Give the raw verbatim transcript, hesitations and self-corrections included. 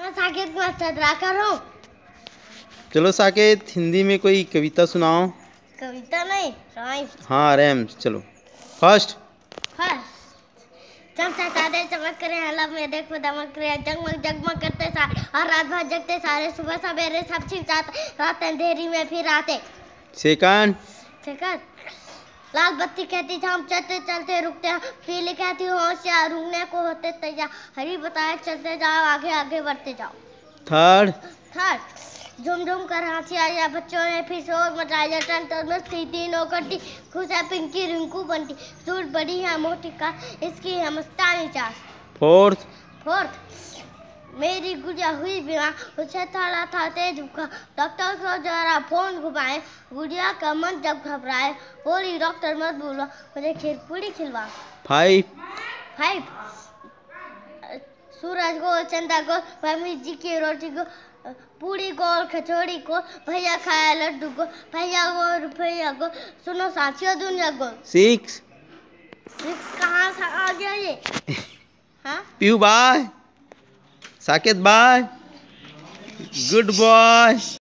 मैं साकेत को चतरा करूं। चलो साकेत, हिंदी में कोई कविता सुनाओ। कविता नहीं, राइम। हाँ रैम, चलो फर्स्ट। फर्स्ट चमचा चादर चमक करे हलब में देखो दमक रहे जगमग जगमग करते सारे और रात भर जगते सारे सुबह सवेरे सब छिप जाते रात अंधेरी में फिर आते। सेकंड। सेकंड लाल बत्ती कहती थी हम चलते चलते रुकते हैं, पीली कहती हूँ होशियार रुकने को होते तैयार, हरी बताए चलते जाओ आगे आगे बढ़ते जाओ। थर्ड। थर्ड झुम झुम कर हंसी आया बच्चों ने फिर शोर मचाया टन टन मस्ती तीनों करती खुश है पिंकी रिंकू बंटी सूट बड़ी है मोटी कार इसकी है मस्तानी चास। फोर्थ। फोर्थ मेरी गुड़िया हुई बीमार उसे थोड़ा था तेज बुखार डॉक्टर को जरा फोन घुमाए गुड़िया का मन जब घबराए बोली डॉक्टर मत बोलो मुझे खीर पूरी खिलवा। फाइव। फाइव सूरज गोल चंदा गोल मम्मी जी की रोटी को पूरी गोल कचौड़ी को भैया खाया लड्डू को भैया गोल रुपया गोल सुनो साथियों दुनिया गोल। सिक्स। सिक्स कहाँ से आ गया ये? हाँ Piu bye, Saket bye, good boy.